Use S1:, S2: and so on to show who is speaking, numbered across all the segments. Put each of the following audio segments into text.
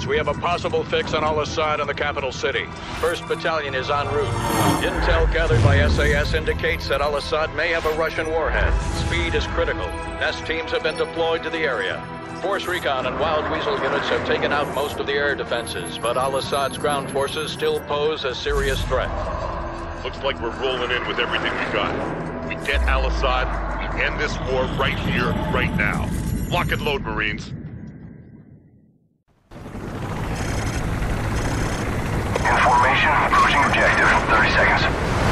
S1: Abrams, we have a possible fix on Al-Asad in the capital city. 1st Battalion is en route. Intel gathered by SAS indicates that Al-Asad may have a Russian warhead. Speed is critical. Nest teams have been deployed to the area. Force Recon and Wild Weasel units have taken out most of the air defenses, but Al-Assad's ground forces still pose a serious threat.
S2: Looks like we're rolling in with everything we got. We get Al-Asad, we end this war right here, right now. Lock and load, Marines.
S3: Information, approaching objective. 30 seconds.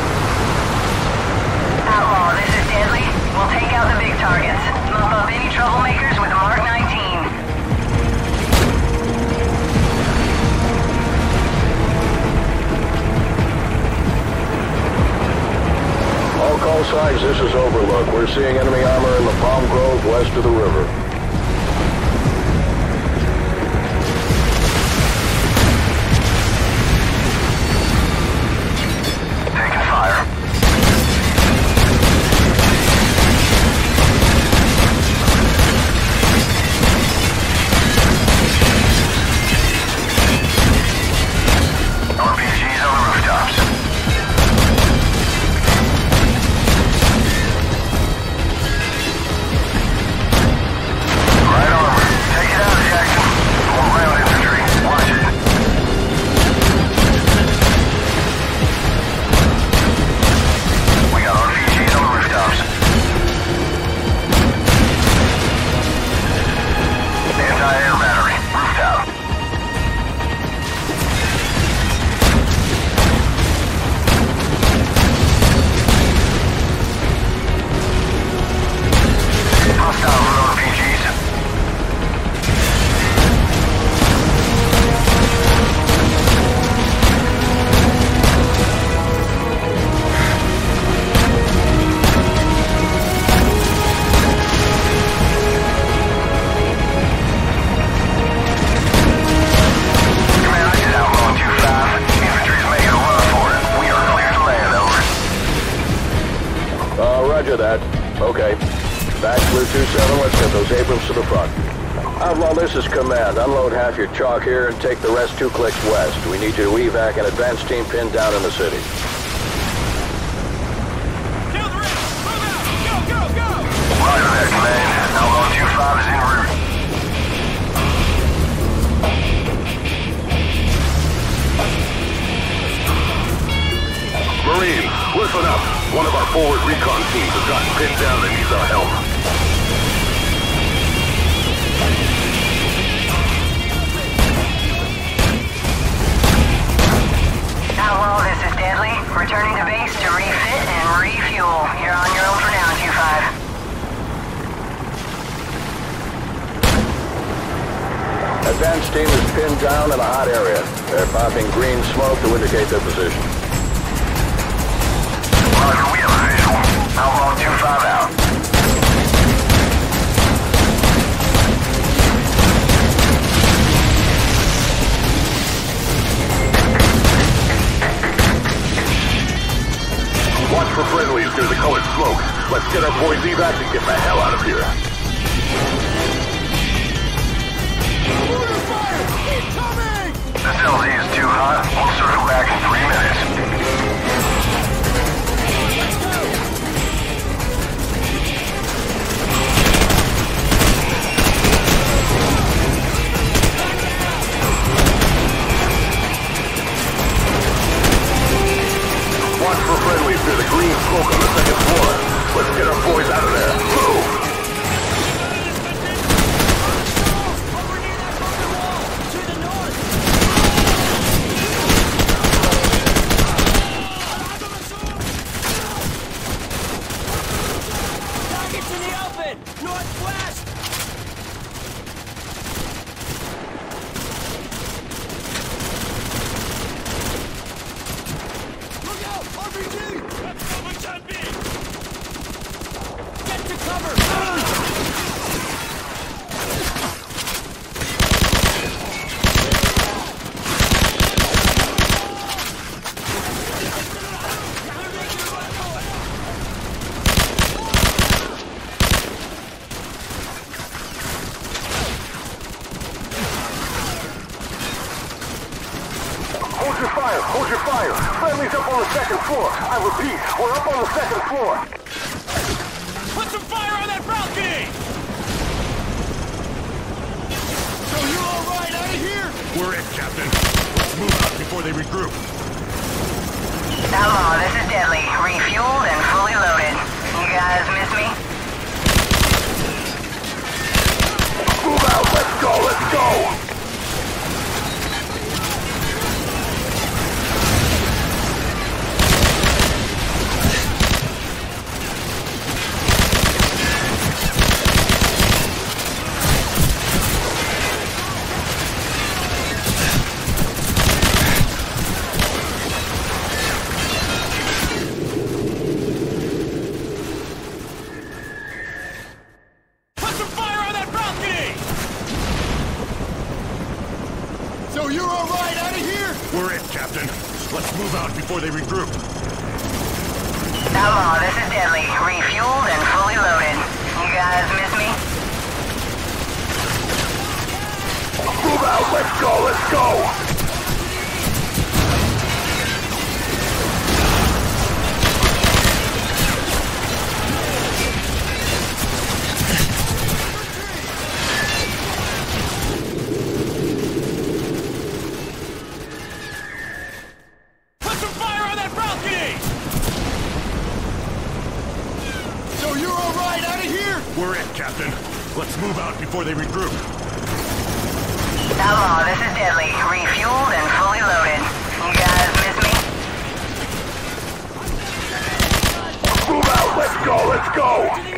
S4: Outlaw, this is Deadly. We'll take out the big targets. Mop up any troublemakers with a Mark 19.
S5: All call signs, this is Overlook. We're seeing enemy armor in the Palm Grove west of the river.
S3: Taking fire. RPGs on the rooftops. Right armor. Take it out, Jackson. More ground infantry. Watch it. We got RPGs on the rooftops. Anti-air battery. Rooftop. Hostile with RPGs. Command, this is Outlaw 2-5. Infantry's making a run for it. We are clear to land, over.
S5: Roger that. Okay. Back Blue 2-7, let's get those Abrams to the front. Outlaw, this is command. Unload half your chalk here and take the rest 2 clicks west. We need you to evac an advance team pinned down in the city.
S6: Kill the rest! Move out! Go, go, go!
S3: Roger that, command. Outlaw 2-5 is en route.
S2: Marine, listen up. One of our forward recon teams has gotten pinned down and needs our help.
S4: Outlaw, this is Deadly. Returning to base to refit and refuel. You're on your own for now, 2-5.
S5: Advance team is pinned down in a hot area. They're popping green smoke to indicate their position.
S3: Roger, we have a visual. Outlaw 2-5 out.
S2: Watch for friendlies near the colored smoke. Let's get our boys evac and get the hell out of here.
S6: Mortar fire! Keep coming!
S3: This LZ is too hot. We'll circle back in 3 minutes.
S6: Let's go!
S2: Watch for friendlies near the green smoke on the 2nd floor. Let's get our boys out of there. Move!
S6: Over near that broken wall! To the north! Targets in the open! Northwest! Look out! RPG! That's not my time B! Get to cover!
S3: Hold your fire. Friendly's up on the second floor. I repeat, we're up on the second floor.
S6: Put some fire on that balcony! So you all right out of here?
S2: We're it, Captain. Let's move out before they regroup.
S4: Outlaw, this is Deadly. Refueled and fully loaded. You guys miss me?
S3: Move out, let's go, let's go!
S2: Before they regroup.
S4: Outlaw, this is Deadly. Refueled and fully loaded. You guys miss me?
S3: Move out, let's go, let's go!
S2: We're it, Captain. Let's move out before they regroup.
S4: Outlaw, this is Deadly. Refueled and fully loaded. You guys miss me?
S3: Move out, let's go, let's go!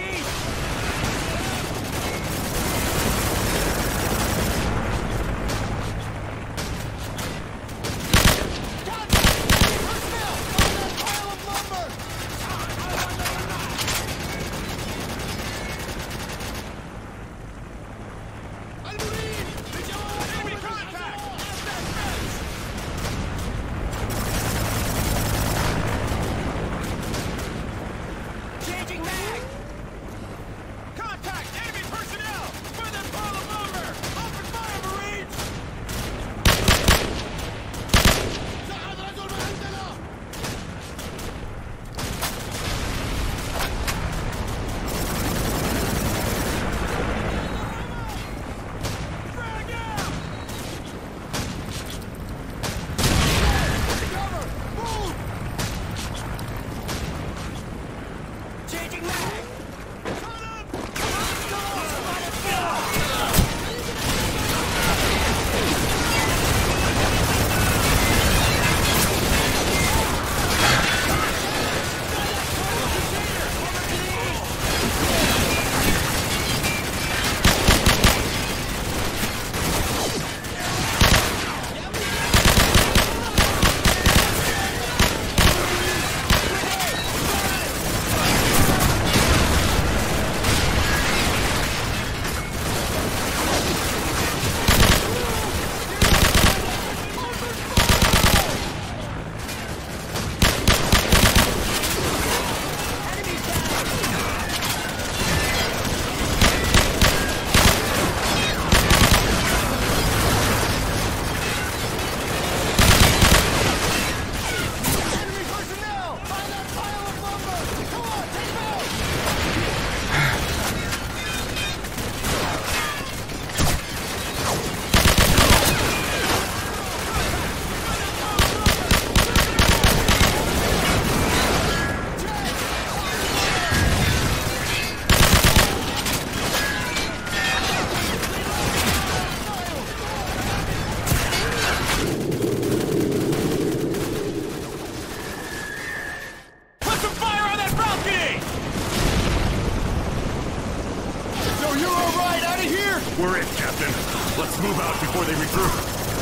S2: We're it, Captain. Let's move out before they regroup.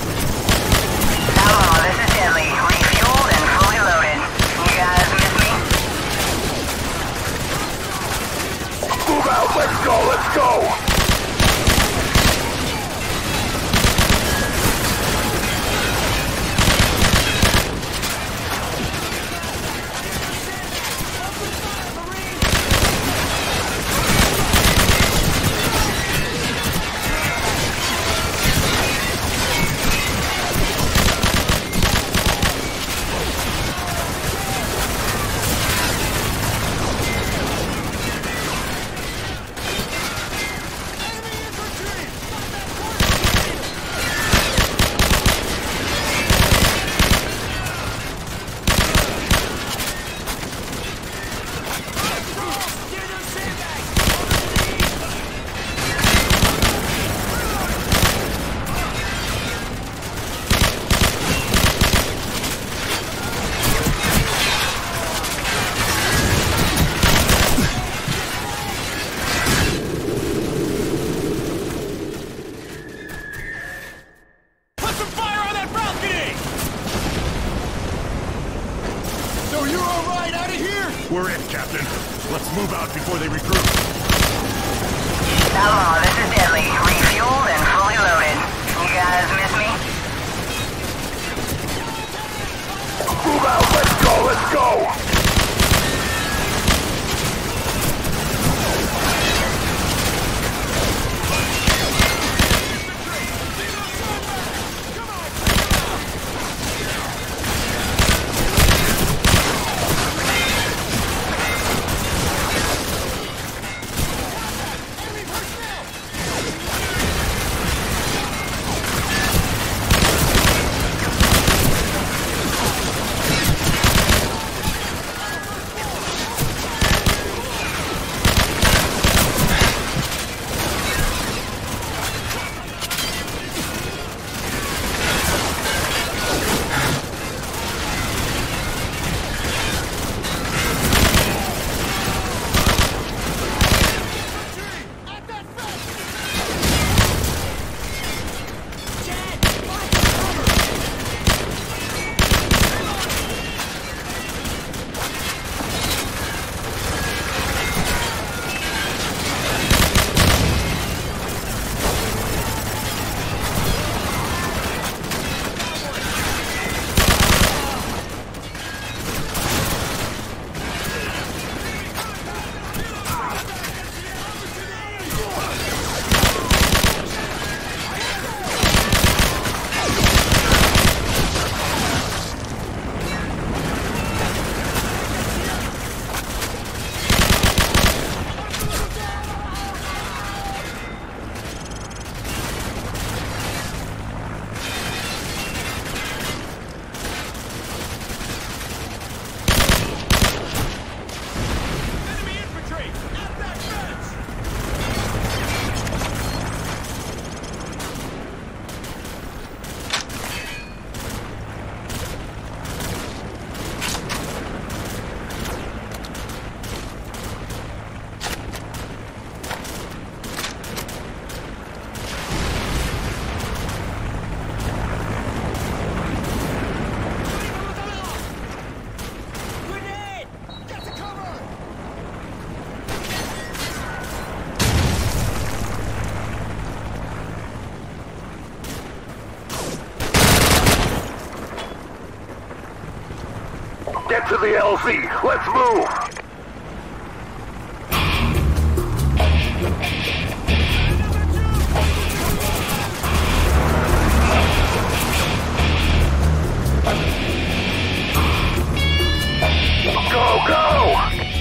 S4: Outlaw, this is Deadly. Refueled and fully loaded. You guys miss me?
S3: Move out, let's go, let's go!
S2: Not before they regroup.
S4: Outlaw, this is Deadly. Refueled and fully loaded. You guys miss me?
S3: Move out, let's go, let's go! Get to the LZ. Let's move. Go, go!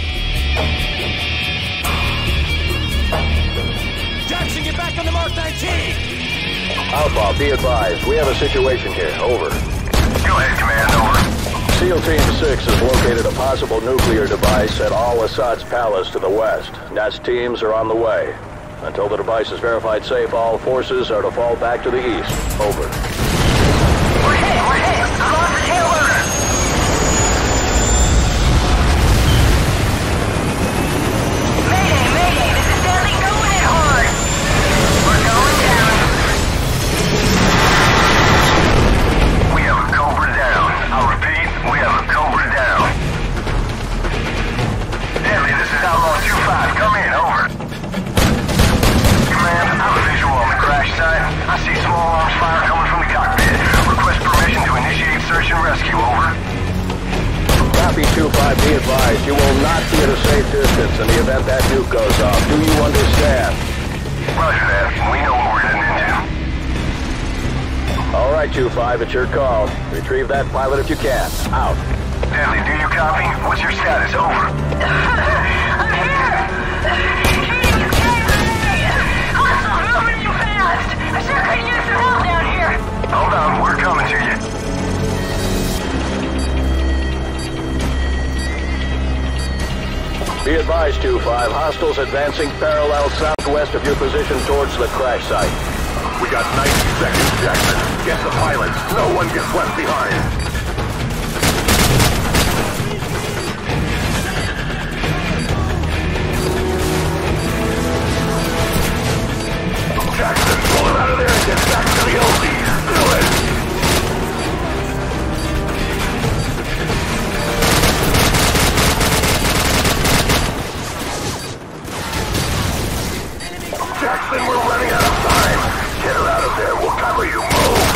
S6: Jackson, get back on the Mark 19!
S5: Outlaw, be advised. We have a situation here. Over.
S3: Go ahead, Command. Over.
S5: SEAL Team 6 has located a possible nuclear device at Al-Assad's palace to the west. Nest teams are on the way. Until the device is verified safe, all forces are to fall back to the east. Over.
S4: We're hit! We're hit! I'm on the tail loader! Mayday! Mayday! This is Deadly going it hard! We're going down!
S3: We have a Cobra down. I'll repeat, we have a Cobra down. Deadly, this is Outlaw 2-5. Come in, over. Command, I have a visual on the crash site. I see small arms fire coming from the cockpit. Request permission to initiate search and rescue, over.
S5: Copy 2-5, be advised. You will not be at a safe distance in the event that nuke goes off. Do you understand?
S3: Roger that. We know what we're heading into.
S5: All right, 2-5, it's your call. Retrieve that pilot if you can. Out.
S3: Deadly, do you copy? What's your status? Over.
S4: I'm here! Shooting is KIA! Hostiles moving you fast! I sure could use some help down here!
S3: Hold on, we're coming to you.
S5: Be advised, 2-5, hostiles advancing parallel southwest of your position towards the crash site.
S3: We got 90 seconds, Jackson. Get the pilots. No one gets left behind. Jackson, pull him out of there and get back to the LZ. Do it! Jackson, we're running out of time. Get her out of there. We'll cover you. Move.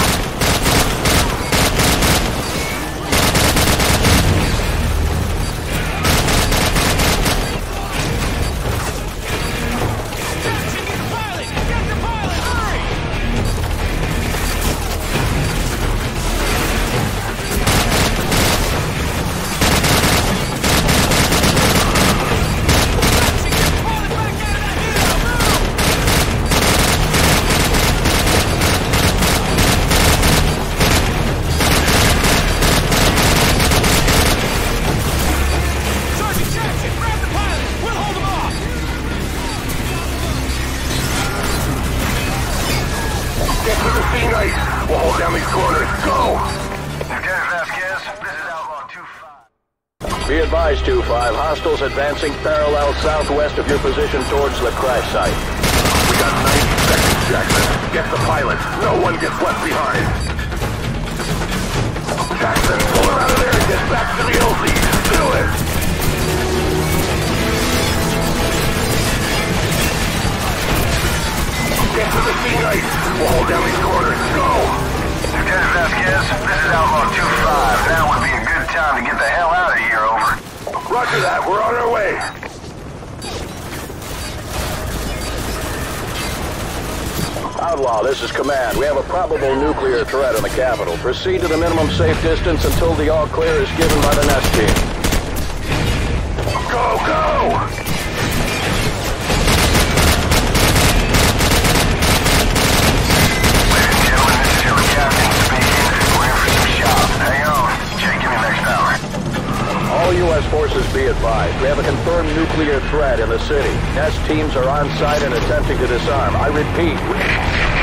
S3: We'll hold down these corners. Go! Lieutenant Vasquez, this is Outlaw 2-5.
S5: Be advised, 2-5. Hostiles advancing parallel southwest of your position towards the crash site.
S3: We got 90 seconds, Jackson. Get the pilot. No one gets left behind. Jackson, pull her out of there and get back to the LZ. Do it! Get to the C-Night. We'll hold down these corners. Go! Lieutenant Vasquez, this is Outlaw 2-5. Now would be a good time to get the hell out of here, over. Roger that. We're on our way.
S5: Outlaw, this is Command. We have a probable nuclear threat in the capital. Proceed to the minimum safe distance until the all-clear is given by the nest team.
S3: Go, go!
S5: All U.S. forces be advised. We have a confirmed nuclear threat in the city. Nest teams are on site and attempting to disarm. I repeat.